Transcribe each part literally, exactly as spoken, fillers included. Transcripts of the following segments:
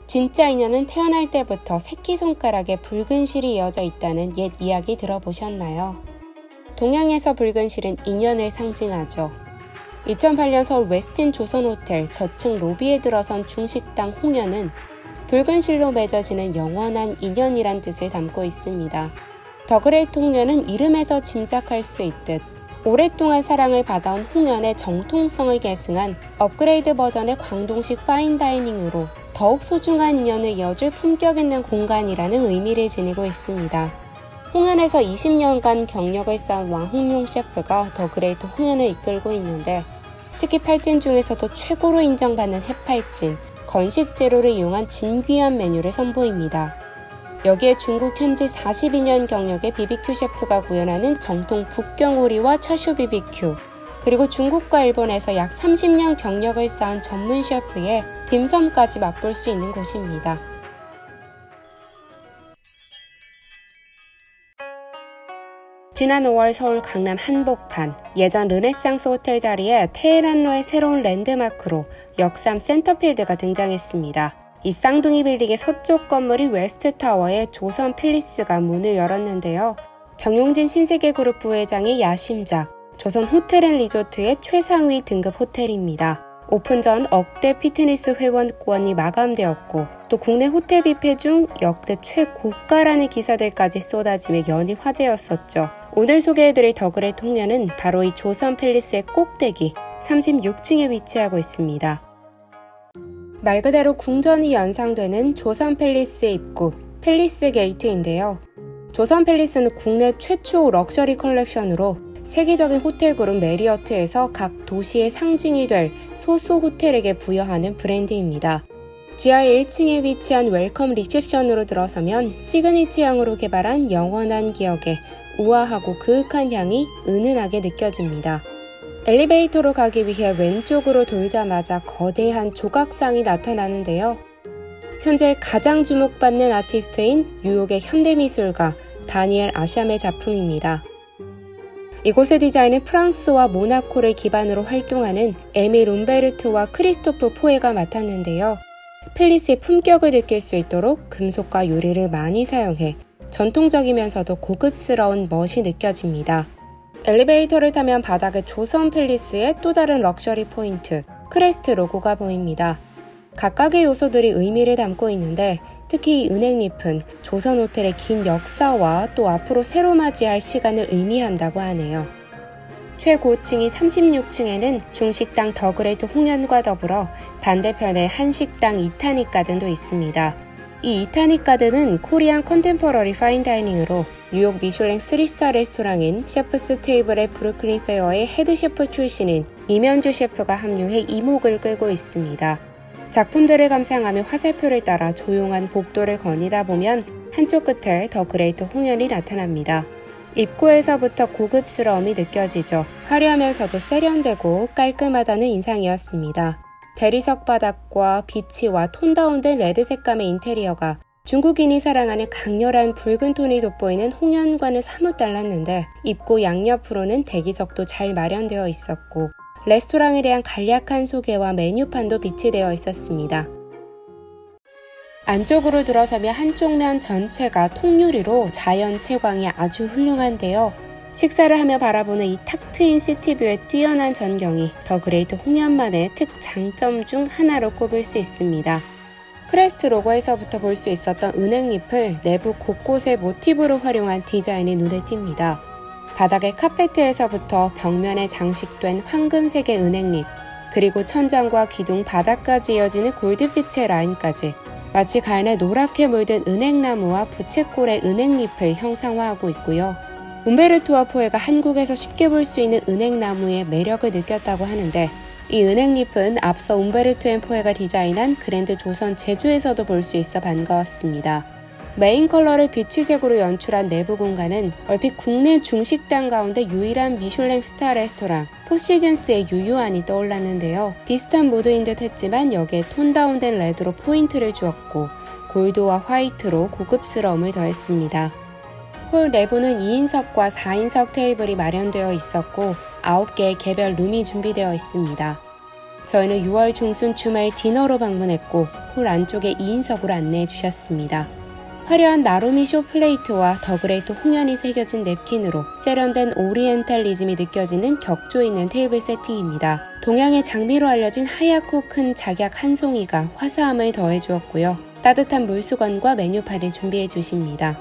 진짜 인연은 태어날 때부터 새끼손가락에 붉은 실이 이어져 있다는 옛 이야기 들어보셨나요? 동양에서 붉은 실은 인연을 상징하죠. 이천팔 년 서울 웨스틴 조선호텔 저층 로비에 들어선 중식당 홍연은 붉은 실로 맺어지는 영원한 인연이란 뜻을 담고 있습니다. 더 그레이트 홍연은 이름에서 짐작할 수 있듯 오랫동안 사랑을 받아온 홍연의 정통성을 계승한 업그레이드 버전의 광동식 파인다이닝으로 더욱 소중한 인연을 이어줄 품격 있는 공간이라는 의미를 지니고 있습니다. 홍연에서 이십 년간 경력을 쌓은 왕홍용 셰프가 더 그레이트 홍연을 이끌고 있는데 특히 팔진 중에서도 최고로 인정받는 해팔진, 건식 재료를 이용한 진귀한 메뉴를 선보입니다. 여기에 중국 현지 사십이 년 경력의 비비큐 셰프가 구현하는 정통 북경오리와 차슈 비비큐, 그리고 중국과 일본에서 약 삼십 년 경력을 쌓은 전문 셰프의 딤섬까지 맛볼 수 있는 곳입니다. 지난 오월 서울 강남 한복판, 예전 르네상스 호텔 자리에 테헤란로의 새로운 랜드마크로 역삼 센터필드가 등장했습니다. 이 쌍둥이 빌딩의 서쪽 건물이 웨스트타워의 조선 팰리스가 문을 열었는데요. 정용진 신세계그룹 부회장의 야심작, 조선 호텔앤리조트의 최상위 등급 호텔입니다. 오픈 전 억대 피트니스 회원권이 마감되었고 또 국내 호텔 뷔페 중 역대 최고가라는 기사들까지 쏟아지며 연일 화제였었죠. 오늘 소개해드릴 더 그레이트 홍연은 바로 이 조선 팰리스의 꼭대기 삼십육 층에 위치하고 있습니다. 말 그대로 궁전이 연상되는 조선 팰리스의 입구, 팰리스 게이트인데요. 조선 팰리스는 국내 최초 럭셔리 컬렉션으로 세계적인 호텔 그룹 메리어트에서 각 도시의 상징이 될 소수 호텔에게 부여하는 브랜드입니다. 지하 일 층에 위치한 웰컴 리셉션으로 들어서면 시그니처형으로 개발한 영원한 기억에 우아하고 그윽한 향이 은은하게 느껴집니다. 엘리베이터로 가기 위해 왼쪽으로 돌자마자 거대한 조각상이 나타나는데요. 현재 가장 주목받는 아티스트인 뉴욕의 현대미술가 다니엘 아샴의 작품입니다. 이곳의 디자인은 프랑스와 모나코를 기반으로 활동하는 에밀 움베르트와 크리스토프 포에가 맡았는데요. 팰리스의 품격을 느낄 수 있도록 금속과 유리를 많이 사용해 전통적이면서도 고급스러운 멋이 느껴집니다. 엘리베이터를 타면 바닥에 조선 팰리스의 또 다른 럭셔리 포인트, 크레스트 로고가 보입니다. 각각의 요소들이 의미를 담고 있는데 특히 이 은행잎은 조선 호텔의 긴 역사와 또 앞으로 새로 맞이할 시간을 의미한다고 하네요. 최고층인 삼십육 층에는 중식당 더 그레이트 홍연과 더불어 반대편에 한식당 이타닉 가든도 있습니다. 이 이타닉 가든은 코리안 컨템퍼러리 파인다이닝으로 뉴욕 미슐랭 쓰리 스타 레스토랑인 셰프스 테이블의 브루클린 페어의 헤드 셰프 출신인 이면주 셰프가 합류해 이목을 끌고 있습니다. 작품들을 감상하며 화살표를 따라 조용한 복도를 거니다 보면 한쪽 끝에 더 그레이트 홍연이 나타납니다. 입구에서부터 고급스러움이 느껴지죠. 화려하면서도 세련되고 깔끔하다는 인상이었습니다. 대리석 바닥과 비치와 톤 다운된 레드 색감의 인테리어가 중국인이 사랑하는 강렬한 붉은 톤이 돋보이는 홍연관을 사뭇 달랐는데 입구 양옆으로는 대기석도 잘 마련되어 있었고 레스토랑에 대한 간략한 소개와 메뉴판도 비치되어 있었습니다. 안쪽으로 들어서면 한쪽 면 전체가 통유리로 자연 채광이 아주 훌륭한데요. 식사를 하며 바라보는 이 탁 트인 시티뷰의 뛰어난 전경이 더 그레이트 홍연만의 특장점 중 하나로 꼽을 수 있습니다. 크레스트 로고에서부터 볼 수 있었던 은행잎을 내부 곳곳에 모티브로 활용한 디자인이 눈에 띕니다. 바닥의 카페트에서부터 벽면에 장식된 황금색의 은행잎, 그리고 천장과 기둥 바닥까지 이어지는 골드빛의 라인까지 마치 갈내 노랗게 물든 은행나무와 부채꼴의 은행잎을 형상화하고 있고요. 움베르토와 포에가 한국에서 쉽게 볼 수 있는 은행나무의 매력을 느꼈다고 하는데 이 은행잎은 앞서 움베르토 앤 포에가 디자인한 그랜드 조선 제주에서도 볼 수 있어 반가웠습니다. 메인 컬러를 비치색으로 연출한 내부 공간은 얼핏 국내 중식당 가운데 유일한 미슐랭 스타 레스토랑 포시즌스의 유유안이 떠올랐는데요. 비슷한 무드인 듯 했지만 여기에 톤 다운된 레드로 포인트를 주었고 골드와 화이트로 고급스러움을 더했습니다. 홀 내부는 이 인석과 사 인석 테이블이 마련되어 있었고 아홉 개의 개별 룸이 준비되어 있습니다. 저희는 유월 중순 주말 디너로 방문했고 홀 안쪽의 이인석으로 안내해 주셨습니다. 화려한 나루미쇼 플레이트와 더그레이트 홍연이 새겨진 냅킨으로 세련된 오리엔탈리즘이 느껴지는 격조 있는 테이블 세팅입니다. 동양의 장미로 알려진 하얗고 큰 작약 한 송이가 화사함을 더해 주었고요. 따뜻한 물수건과 메뉴판을 준비해 주십니다.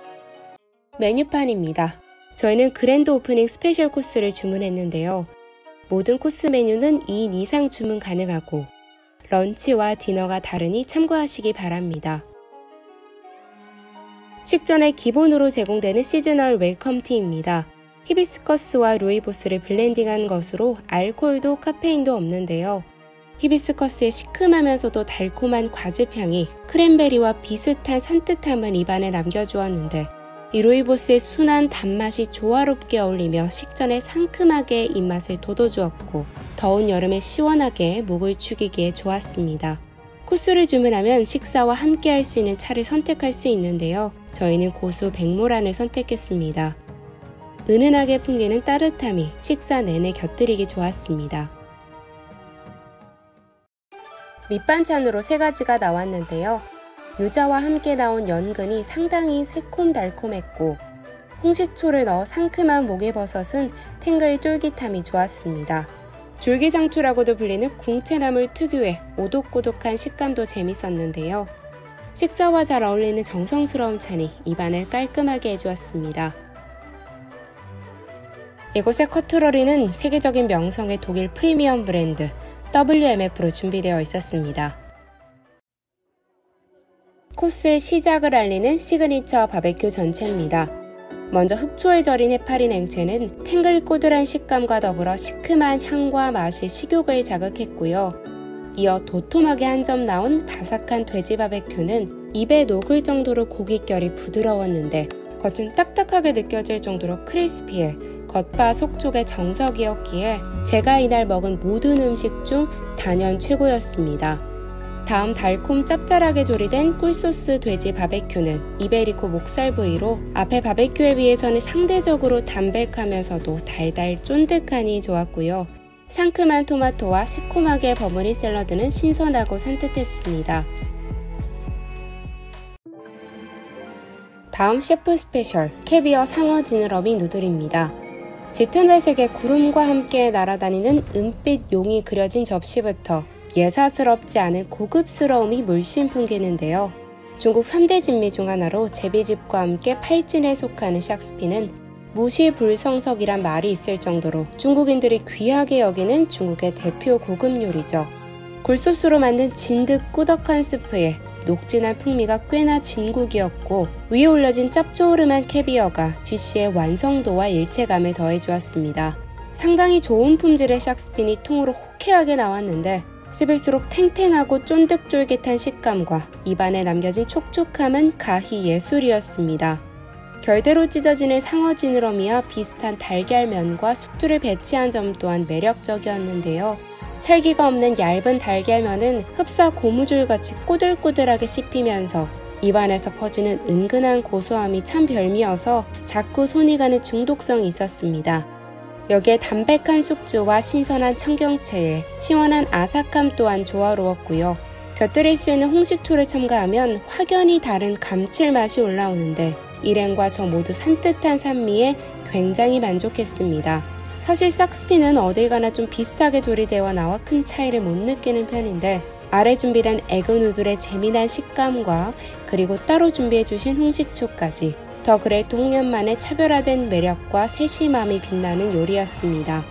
메뉴판입니다. 저희는 그랜드 오프닝 스페셜 코스를 주문했는데요. 모든 코스 메뉴는 이 인 이상 주문 가능하고 런치와 디너가 다르니 참고하시기 바랍니다. 식전에 기본으로 제공되는 시즈널 웰컴티입니다. 히비스커스와 루이보스를 블렌딩한 것으로 알코올도 카페인도 없는데요. 히비스커스의 시큼하면서도 달콤한 과즙향이 크랜베리와 비슷한 산뜻함을 입안에 남겨주었는데 이 루이보스의 순한 단맛이 조화롭게 어울리며 식전에 상큼하게 입맛을 돋워주었고 더운 여름에 시원하게 목을 축이기에 좋았습니다. 코스를 주문하면 식사와 함께 할 수 있는 차를 선택할 수 있는데요. 저희는 고수 백모란을 선택했습니다. 은은하게 풍기는 따뜻함이 식사 내내 곁들이기 좋았습니다. 밑반찬으로 세 가지가 나왔는데요. 유자와 함께 나온 연근이 상당히 새콤달콤했고 홍식초를 넣어 상큼한 목에버섯은 탱글 쫄깃함이 좋았습니다. 줄기상추라고도 불리는 궁채나물 특유의 오독오독한 식감도 재밌었는데요. 식사와 잘 어울리는 정성스러운 찬이 입안을 깔끔하게 해주었습니다. 이곳의 커트러리는 세계적인 명성의 독일 프리미엄 브랜드 더블유엠에프로 준비되어 있었습니다. 코스의 시작을 알리는 시그니처 바베큐 전체입니다. 먼저 흑초에 절인 해파리 냉채는 탱글꼬들한 식감과 더불어 시큼한 향과 맛이 식욕을 자극했고요. 이어 도톰하게 한 점 나온 바삭한 돼지 바베큐는 입에 녹을 정도로 고깃결이 부드러웠는데 겉은 딱딱하게 느껴질 정도로 크리스피해 겉바 속촉의 정석이었기에 제가 이날 먹은 모든 음식 중 단연 최고였습니다. 다음 달콤 짭짤하게 조리된 꿀소스 돼지 바베큐는 이베리코 목살 부위로 앞에 바베큐에 비해서는 상대적으로 담백하면서도 달달 쫀득하니 좋았고요. 상큼한 토마토와 새콤하게 버무린 샐러드는 신선하고 산뜻했습니다. 다음 셰프 스페셜 캐비어 상어 지느러미 누들입니다. 짙은 회색의 구름과 함께 날아다니는 은빛 용이 그려진 접시부터 예사스럽지 않은 고급스러움이 물씬 풍기는데요. 중국 삼 대 진미 중 하나로 제비집과 함께 팔진에 속하는 샥스피는 무시불성석이란 말이 있을 정도로 중국인들이 귀하게 여기는 중국의 대표 고급 요리죠. 굴소스로 만든 진득 꾸덕한 스프에 녹진한 풍미가 꽤나 진국이었고 위에 올려진 짭조름한 캐비어가 뒤씨의 완성도와 일체감을 더해주었습니다. 상당히 좋은 품질의 샥스핀이 통으로 호쾌하게 나왔는데 씹을수록 탱탱하고 쫀득쫄깃한 식감과 입안에 남겨진 촉촉함은 가히 예술이었습니다. 결대로 찢어지는 상어 지느러미와 비슷한 달걀면과 숙주를 배치한 점 또한 매력적이었는데요. 찰기가 없는 얇은 달걀면은 흡사 고무줄같이 꼬들꼬들하게 씹히면서 입안에서 퍼지는 은근한 고소함이 참 별미여서 자꾸 손이 가는 중독성이 있었습니다. 여기에 담백한 숙주와 신선한 청경채에 시원한 아삭함 또한 조화로웠고요. 곁들일 수 있는 홍식초를 첨가하면 확연히 다른 감칠맛이 올라오는데 일행과 저 모두 산뜻한 산미에 굉장히 만족했습니다. 사실 싹스피는 어딜 가나 좀 비슷하게 조리되어 나와 큰 차이를 못 느끼는 편인데 아래 준비된 에그 누들의 재미난 식감과 그리고 따로 준비해주신 홍식초까지 더 그레이트 홍련만의 차별화된 매력과 세심함이 빛나는 요리였습니다.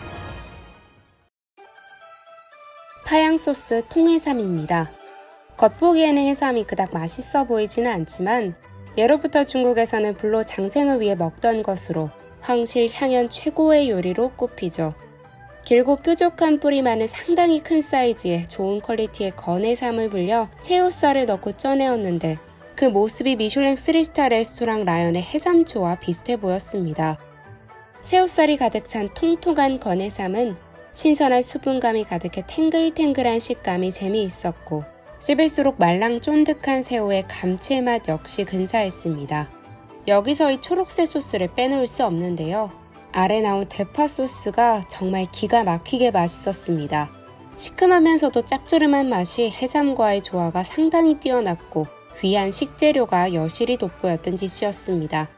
파양소스 통해삼입니다. 겉보기에는 해삼이 그닥 맛있어 보이지는 않지만 예로부터 중국에서는 불로 장생을 위해 먹던 것으로 황실 향연 최고의 요리로 꼽히죠. 길고 뾰족한 뿌리 많은 상당히 큰 사이즈의 좋은 퀄리티의 건해삼을 불려 새우살을 넣고 쪄내었는데 그 모습이 미슐랭 쓰리 스타 레스토랑 라연의 해삼초와 비슷해 보였습니다. 새우살이 가득 찬 통통한 건해삼은 신선한 수분감이 가득해 탱글탱글한 식감이 재미있었고 씹을수록 말랑 쫀득한 새우의 감칠맛 역시 근사했습니다. 여기서 이 초록색 소스를 빼놓을 수 없는데요. 아래 나온 대파 소스가 정말 기가 막히게 맛있었습니다. 시큼하면서도 짭조름한 맛이 해삼과의 조화가 상당히 뛰어났고 귀한 식재료가 여실히 돋보였던 디시였습니다.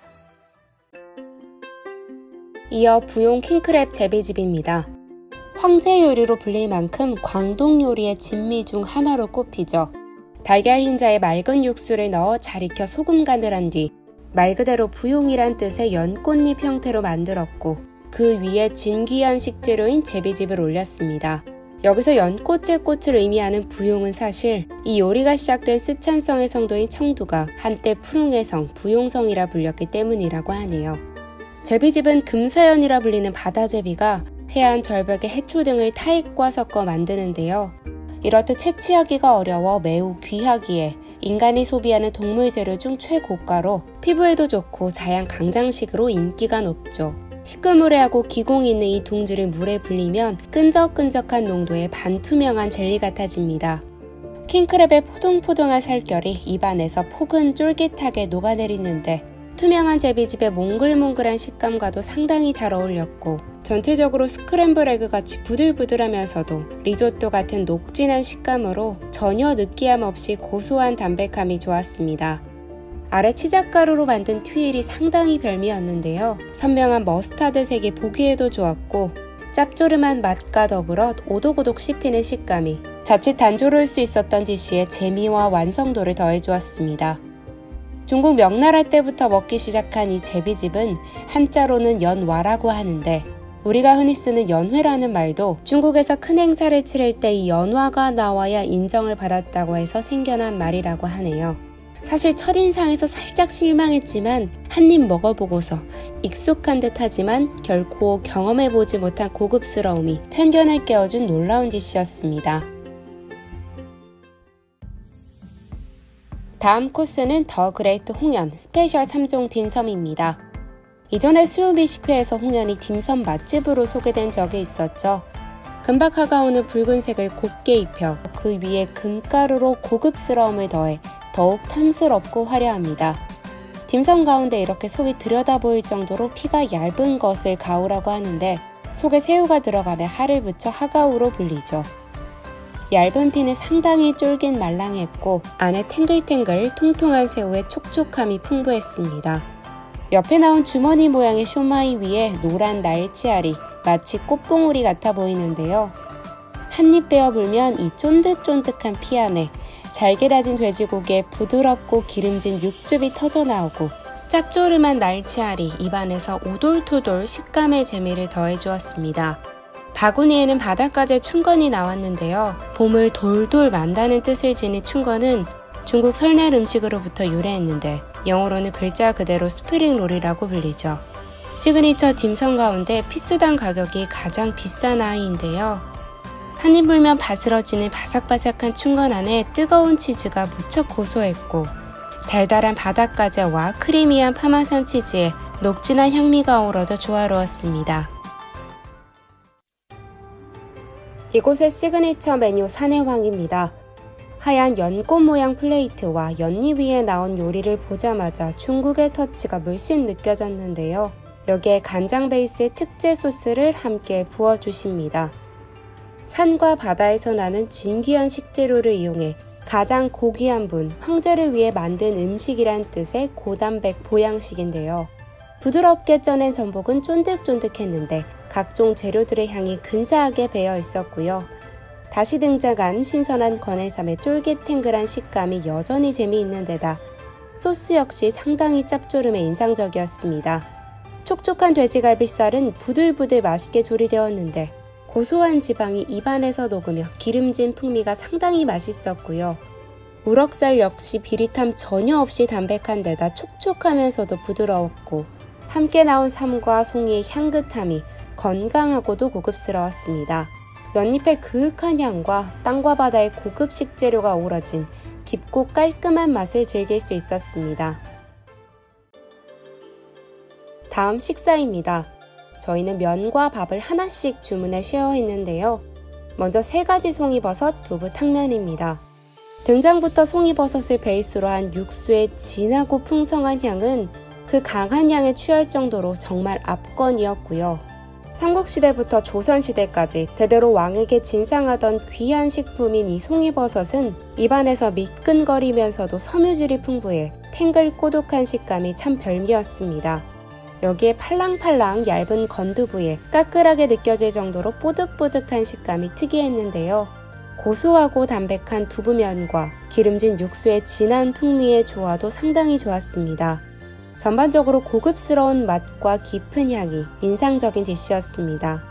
이어 부용 킹크랩 재배집입니다. 황제 요리로 불릴 만큼 광동 요리의 진미 중 하나로 꼽히죠. 달걀 흰자에 맑은 육수를 넣어 잘 익혀 소금 간을 한 뒤 말 그대로 부용이란 뜻의 연꽃잎 형태로 만들었고 그 위에 진귀한 식재료인 제비즙을 올렸습니다. 여기서 연꽃의 꽃을 의미하는 부용은 사실 이 요리가 시작된 쓰촨성의 성도인 청두가 한때 푸릉의 성, 부용성이라 불렸기 때문이라고 하네요. 제비즙은 금사연이라 불리는 바다제비가 해안 절벽의 해초 등을 타액과 섞어 만드는데요. 이렇듯 채취하기가 어려워 매우 귀하기에 인간이 소비하는 동물 재료 중 최고가로 피부에도 좋고 자양 강장식으로 인기가 높죠. 희끄무레하고 기공이 있는 이 둥지를 물에 불리면 끈적끈적한 농도의 반투명한 젤리 같아집니다. 킹크랩의 포동포동한 살결이 입안에서 폭은 쫄깃하게 녹아내리는데 투명한 제비즙의 몽글몽글한 식감과도 상당히 잘 어울렸고 전체적으로 스크램블 에그같이 부들부들하면서도 리조또 같은 녹진한 식감으로 전혀 느끼함 없이 고소한 담백함이 좋았습니다. 아래 치작가루로 만든 튀일이 상당히 별미였는데요. 선명한 머스타드색이 보기에도 좋았고 짭조름한 맛과 더불어 오독오독 씹히는 식감이 자칫 단조로울 수 있었던 디쉬의 재미와 완성도를 더해주었습니다. 중국 명나라 때부터 먹기 시작한 이 제비즙은 한자로는 연화라고 하는데 우리가 흔히 쓰는 연회라는 말도 중국에서 큰 행사를 치를 때 이 연화가 나와야 인정을 받았다고 해서 생겨난 말이라고 하네요. 사실 첫인상에서 살짝 실망했지만 한 입 먹어보고서 익숙한 듯 하지만 결코 경험해보지 못한 고급스러움이 편견을 깨워준 놀라운 디쉬였습니다. 다음 코스는 더 그레이트 홍연 스페셜 삼 종 딤섬입니다. 이전에 수요미식회에서 홍연이 딤섬 맛집으로 소개된 적이 있었죠. 금박화가 오는 붉은색을 곱게 입혀 그 위에 금가루로 고급스러움을 더해 더욱 탐스럽고 화려합니다. 딤섬 가운데 이렇게 속이 들여다 보일 정도로 피가 얇은 것을 가우라고 하는데 속에 새우가 들어가며 하를 붙여 하가우로 불리죠. 얇은 피는 상당히 쫄깃 말랑했고 안에 탱글탱글 통통한 새우의 촉촉함이 풍부했습니다. 옆에 나온 주머니 모양의 쇼마이 위에 노란 날치알이 마치 꽃봉오리 같아 보이는데요. 한입 베어 불면 이 쫀득쫀득한 피 안에 잘게 다진 돼지고기에 부드럽고 기름진 육즙이 터져나오고 짭조름한 날치알이 입안에서 오돌토돌 식감의 재미를 더해주었습니다. 바구니에는 바닷가재 춘건이 나왔는데요. 봄을 돌돌 만다는 뜻을 지닌 춘건은 중국 설날 음식으로부터 유래했는데 영어로는 글자 그대로 스프링롤이라고 불리죠. 시그니처 딤섬 가운데 피스당 가격이 가장 비싼 아이인데요. 한입 물면 바스러지는 바삭바삭한 춘건 안에 뜨거운 치즈가 무척 고소했고 달달한 바닷가재와 크리미한 파마산 치즈에 녹진한 향미가 어우러져 조화로웠습니다. 이곳의 시그니처 메뉴 산해황입니다. 하얀 연꽃 모양 플레이트와 연잎 위에 나온 요리를 보자마자 중국의 터치가 물씬 느껴졌는데요. 여기에 간장 베이스의 특제 소스를 함께 부어주십니다. 산과 바다에서 나는 진귀한 식재료를 이용해 가장 고귀한 분, 황제를 위해 만든 음식이란 뜻의 고단백 보양식인데요. 부드럽게 쪄낸 전복은 쫀득쫀득했는데 각종 재료들의 향이 근사하게 배어 있었고요. 다시 등장한 신선한 건해삼의 쫄깃탱글한 식감이 여전히 재미있는 데다 소스 역시 상당히 짭조름해 인상적이었습니다. 촉촉한 돼지갈비살은 부들부들 맛있게 조리되었는데 고소한 지방이 입안에서 녹으며 기름진 풍미가 상당히 맛있었고요. 우럭살 역시 비릿함 전혀 없이 담백한 데다 촉촉하면서도 부드러웠고 함께 나온 삼과 송이의 향긋함이 건강하고도 고급스러웠습니다. 연잎의 그윽한 향과 땅과 바다의 고급 식재료가 어우러진 깊고 깔끔한 맛을 즐길 수 있었습니다. 다음 식사입니다. 저희는 면과 밥을 하나씩 주문해 쉐어했는데요. 먼저 세 가지 송이버섯, 두부 탕면입니다. 등장부터 송이버섯을 베이스로 한 육수의 진하고 풍성한 향은 그 강한 향에 취할 정도로 정말 압권이었고요. 삼국시대부터 조선시대까지 대대로 왕에게 진상하던 귀한 식품인 이 송이버섯은 입안에서 미끈거리면서도 섬유질이 풍부해 탱글꼬독한 식감이 참 별미였습니다. 여기에 팔랑팔랑 얇은 건두부에 까끌하게 느껴질 정도로 뽀득뽀득한 식감이 특이했는데요. 고소하고 담백한 두부면과 기름진 육수의 진한 풍미의 조화도 상당히 좋았습니다. 전반적으로 고급스러운 맛과 깊은 향이 인상적인 디시였습니다.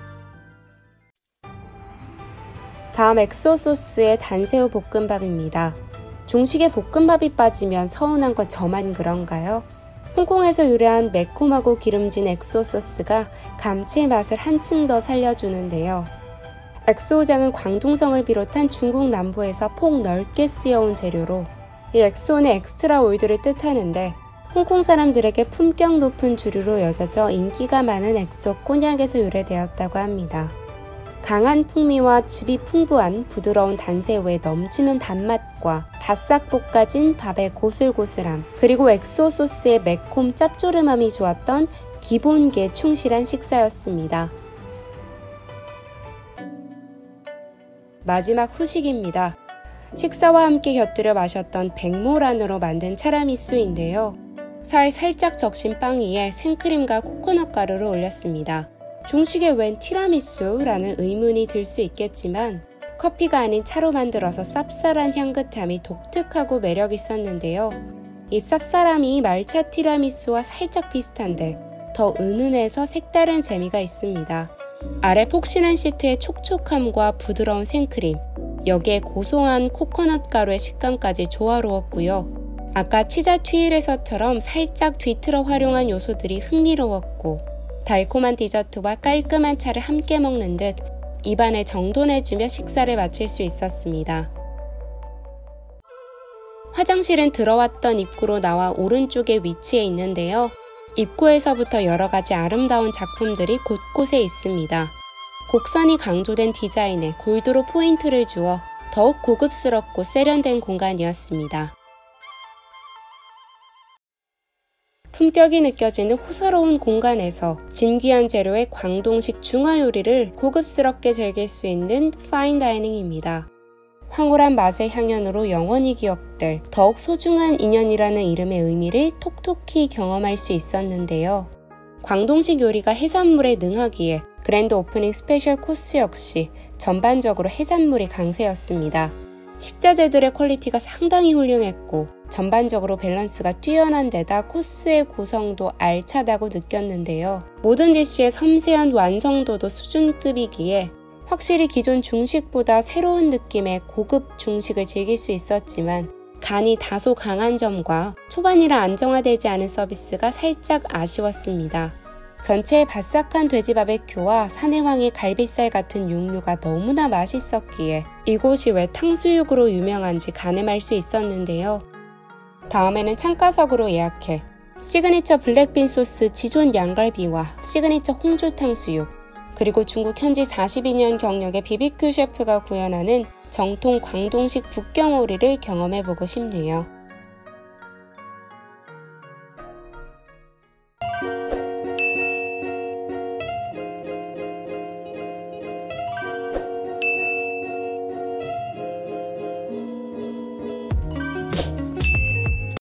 다음 엑소 소스의 단새우 볶음밥입니다. 중식에 볶음밥이 빠지면 서운한 건 저만 그런가요? 홍콩에서 유래한 매콤하고 기름진 엑소 소스가 감칠맛을 한층 더 살려주는데요. 엑소우장은 광둥성을 비롯한 중국 남부에서 폭 넓게 쓰여온 재료로 이 엑소는 엑스트라 오일드를 뜻하는데 홍콩 사람들에게 품격 높은 주류로 여겨져 인기가 많은 엑소 꼬냑에서 유래되었다고 합니다. 강한 풍미와 즙이 풍부한 부드러운 단새우의 넘치는 단맛과 바싹 볶아진 밥의 고슬고슬함, 그리고 엑소 소스의 매콤 짭조름함이 좋았던 기본기에 충실한 식사였습니다. 마지막 후식입니다. 식사와 함께 곁들여 마셨던 백모란으로 만든 차라미수인데요. 살 살짝 적신 빵 위에 생크림과 코코넛 가루를 올렸습니다. 중식에 웬 티라미수라는 의문이 들 수 있겠지만 커피가 아닌 차로 만들어서 쌉쌀한 향긋함이 독특하고 매력 있었는데요. 이 쌉쌀함이 말차 티라미수와 살짝 비슷한데 더 은은해서 색다른 재미가 있습니다. 아래 폭신한 시트의 촉촉함과 부드러운 생크림, 여기에 고소한 코코넛 가루의 식감까지 조화로웠고요. 아까 치자 튀일에서처럼 살짝 뒤틀어 활용한 요소들이 흥미로웠고 달콤한 디저트와 깔끔한 차를 함께 먹는 듯 입안에 정돈해주며 식사를 마칠 수 있었습니다. 화장실은 들어왔던 입구로 나와 오른쪽에 위치해 있는데요. 입구에서부터 여러가지 아름다운 작품들이 곳곳에 있습니다. 곡선이 강조된 디자인에 골드로 포인트를 주어 더욱 고급스럽고 세련된 공간이었습니다. 품격이 느껴지는 호사로운 공간에서 진귀한 재료의 광동식 중화요리를 고급스럽게 즐길 수 있는 파인다이닝입니다. 황홀한 맛의 향연으로 영원히 기억될 더욱 소중한 인연이라는 이름의 의미를 톡톡히 경험할 수 있었는데요. 광동식 요리가 해산물에 능하기에 그랜드 오프닝 스페셜 코스 역시 전반적으로 해산물이 강세였습니다. 식자재들의 퀄리티가 상당히 훌륭했고 전반적으로 밸런스가 뛰어난 데다 코스의 구성도 알차다고 느꼈는데요. 모든 디시의 섬세한 완성도도 수준급이기에 확실히 기존 중식보다 새로운 느낌의 고급 중식을 즐길 수 있었지만 간이 다소 강한 점과 초반이라 안정화되지 않은 서비스가 살짝 아쉬웠습니다. 전체의 바삭한 돼지 바베큐와 사내황의 갈비살 같은 육류가 너무나 맛있었기에 이곳이 왜 탕수육으로 유명한지 가늠할 수 있었는데요. 다음에는 창가석으로 예약해 시그니처 블랙빈 소스 지존 양갈비와 시그니처 홍주 탕수육, 그리고 중국 현지 사십이 년 경력의 비비큐 셰프가 구현하는 정통 광동식 북경오리를 경험해보고 싶네요.